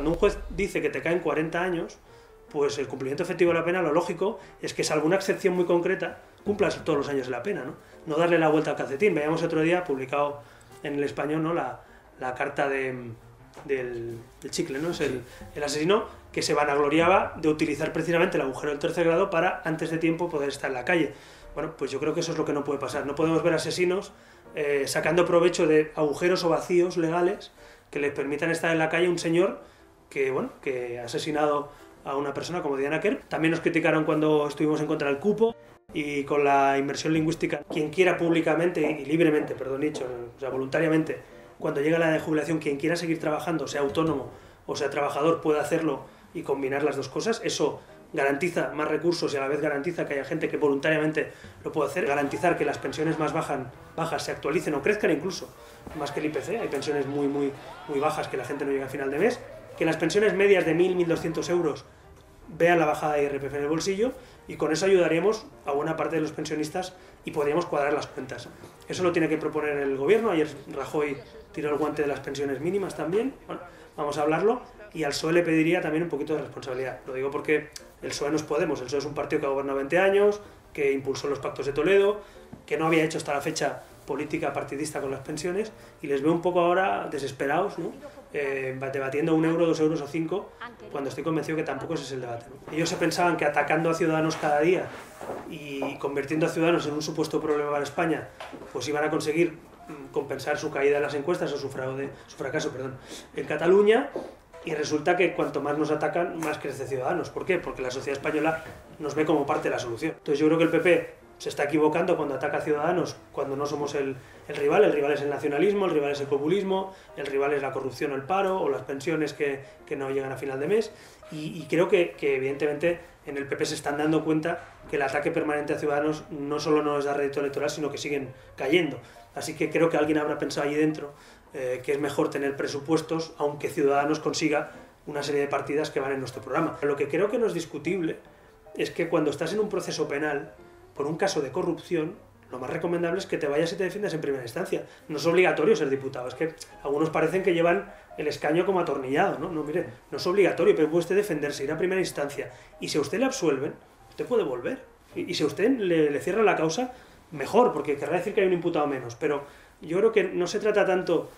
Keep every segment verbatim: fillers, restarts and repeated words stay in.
cuando un juez dice que te caen cuarenta años, pues el cumplimiento efectivo de la pena, lo lógico es que, salvo una excepción muy concreta, cumplas todos los años de la pena, ¿no? No darle la vuelta al calcetín. Veíamos otro día, publicado en El Español, ¿no?, la, la carta de, del, del chicle, ¿no? Es el, el asesino que se vanagloriaba de utilizar precisamente el agujero del tercer grado para, antes de tiempo, poder estar en la calle. Bueno, pues yo creo que eso es lo que no puede pasar. No podemos ver asesinos eh, sacando provecho de agujeros o vacíos legales que les permitan estar en la calle. Un señor que, bueno, que ha asesinado a una persona como Diana Kerr. También nos criticaron cuando estuvimos en contra del cupo y con la inmersión lingüística. Quien quiera públicamente y libremente, perdón dicho, o sea, voluntariamente, cuando llega la edad de jubilación, quien quiera seguir trabajando, sea autónomo o sea trabajador, puede hacerlo y combinar las dos cosas. Eso garantiza más recursos y a la vez garantiza que haya gente que voluntariamente lo pueda hacer. Garantizar que las pensiones más bajan, bajas se actualicen o crezcan incluso, más que el I P C. Hay pensiones muy, muy, muy bajas que la gente no llega a final de mes. Que las pensiones medias de mil, mil doscientos euros vean la bajada de I R P F en el bolsillo, y con eso ayudaríamos a buena parte de los pensionistas y podríamos cuadrar las cuentas. Eso lo tiene que proponer el gobierno. Ayer Rajoy tiró el guante de las pensiones mínimas también. Bueno, vamos a hablarlo, y al P S O E le pediría también un poquito de responsabilidad. Lo digo porque el P S O E no es Podemos. El P S O E es un partido que ha gobernado veinte años, que impulsó los pactos de Toledo, que no había hecho hasta la fecha política partidista con las pensiones, y les veo un poco ahora desesperados, ¿no?, eh, debatiendo un euro, dos euros o cinco, cuando estoy convencido que tampoco ese es el debate, ¿no? Ellos se pensaban que atacando a Ciudadanos cada día y convirtiendo a Ciudadanos en un supuesto problema para España, pues iban a conseguir compensar su caída en las encuestas o su, fraude, su fracaso perdón, en Cataluña, y resulta que cuanto más nos atacan, más crece Ciudadanos. ¿Por qué? Porque la sociedad española nos ve como parte de la solución. Entonces yo creo que el P P se está equivocando cuando ataca a Ciudadanos, cuando no somos el, el rival. El rival es el nacionalismo, el rival es el populismo, el rival es la corrupción o el paro, o las pensiones que, que no llegan a final de mes. Y, y creo que, que evidentemente en el P P se están dando cuenta que el ataque permanente a Ciudadanos no solo no les da rédito electoral, sino que siguen cayendo. Así que creo que alguien habrá pensado allí dentro eh, que es mejor tener presupuestos, aunque Ciudadanos consiga una serie de partidas que van en nuestro programa. Lo que creo que no es discutible es que cuando estás en un proceso penal por un caso de corrupción, lo más recomendable es que te vayas y te defiendas en primera instancia. No es obligatorio ser diputado. Es que algunos parecen que llevan el escaño como atornillado, ¿no? No, mire, no es obligatorio, pero puede usted defenderse, ir a primera instancia. Y si a usted le absuelven, usted puede volver. Y, y si a usted le, le cierran la causa, mejor, porque querrá decir que hay un imputado menos. Pero yo creo que no se trata tanto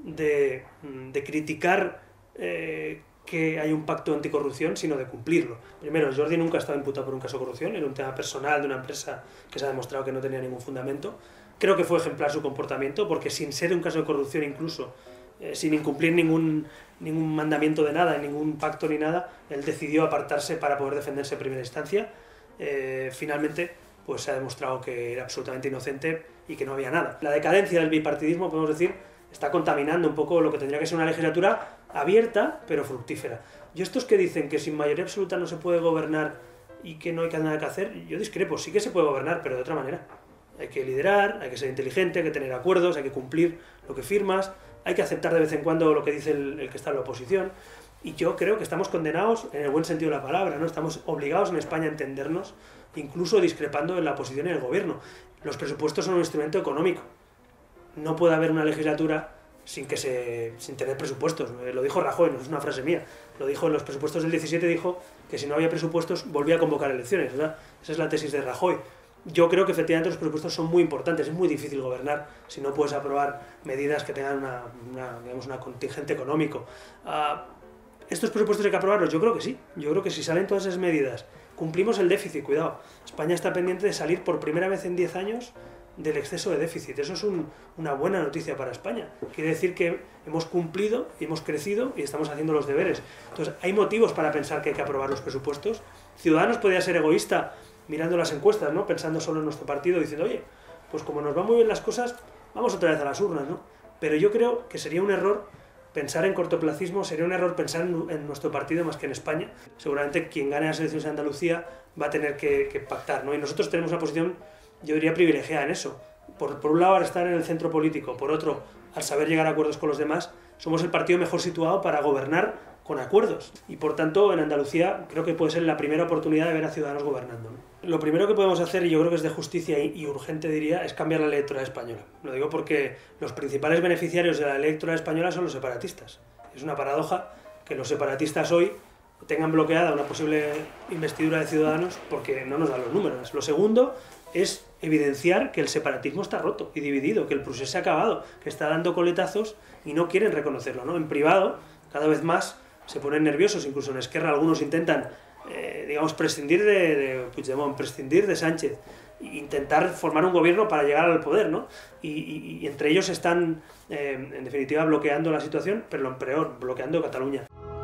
de, de criticar eh, que hay un pacto anticorrupción, sino de cumplirlo. Primero, Jordi nunca ha estado imputado por un caso de corrupción, era un tema personal de una empresa que se ha demostrado que no tenía ningún fundamento. Creo que fue ejemplar su comportamiento, porque sin ser un caso de corrupción incluso, eh, sin incumplir ningún, ningún mandamiento de nada, ningún pacto ni nada, él decidió apartarse para poder defenderse en primera instancia. Eh, finalmente, pues se ha demostrado que era absolutamente inocente y que no había nada. La decadencia del bipartidismo, podemos decir, está contaminando un poco lo que tendría que ser una legislatura abierta, pero fructífera. Yo estos que dicen que sin mayoría absoluta no se puede gobernar y que no hay nada que hacer, yo discrepo. Sí que se puede gobernar, pero de otra manera. Hay que liderar, hay que ser inteligente, hay que tener acuerdos, hay que cumplir lo que firmas, hay que aceptar de vez en cuando lo que dice el, el que está en la oposición. Y yo creo que estamos condenados, en el buen sentido de la palabra, ¿no? Estamos obligados en España a entendernos, incluso discrepando en la oposición y en el gobierno. Los presupuestos son un instrumento económico. No puede haber una legislatura sin que se sin tener presupuestos. Lo dijo Rajoy, no es una frase mía. Lo dijo en los presupuestos del diecisiete, dijo que si no había presupuestos volvía a convocar elecciones, ¿verdad? Esa es la tesis de Rajoy. Yo creo que efectivamente los presupuestos son muy importantes. Es muy difícil gobernar si no puedes aprobar medidas que tengan una, una, digamos, una contingente económico. Uh, ¿Estos presupuestos hay que aprobarlos? Yo creo que sí. Yo creo que si salen todas esas medidas, cumplimos el déficit, cuidado. España está pendiente de salir por primera vez en diez años del exceso de déficit. Eso es un, una buena noticia para España. Quiere decir que hemos cumplido, hemos crecido y estamos haciendo los deberes. Entonces, hay motivos para pensar que hay que aprobar los presupuestos. Ciudadanos podría ser egoísta mirando las encuestas, ¿no? Pensando solo en nuestro partido, diciendo, oye, pues como nos van muy bien las cosas, vamos otra vez a las urnas, ¿no? Pero yo creo que sería un error pensar en cortoplacismo, sería un error pensar en, en nuestro partido más que en España. Seguramente quien gane las elecciones en Andalucía va a tener que, que pactar, ¿no? Y nosotros tenemos una posición, yo diría, privilegiada en eso. Por, por un lado, al estar en el centro político, por otro, al saber llegar a acuerdos con los demás, somos el partido mejor situado para gobernar con acuerdos. Y por tanto, en Andalucía creo que puede ser la primera oportunidad de ver a Ciudadanos gobernando, ¿no? Lo primero que podemos hacer, y yo creo que es de justicia y, y urgente diría, es cambiar la ley electoral española. Lo digo porque los principales beneficiarios de la ley electoral española son los separatistas. Es una paradoja, que los separatistas hoy tengan bloqueada una posible investidura de Ciudadanos porque no nos dan los números. Lo segundo es evidenciar que el separatismo está roto y dividido, que el procés se ha acabado, que está dando coletazos y no quieren reconocerlo, ¿no? En privado, cada vez más se ponen nerviosos, incluso en Esquerra algunos intentan, eh, digamos, prescindir de, de Puigdemont, prescindir de Sánchez, e intentar formar un gobierno para llegar al poder, ¿no? Y, y, y entre ellos están, eh, en definitiva, bloqueando la situación, pero lo peor, bloqueando Cataluña.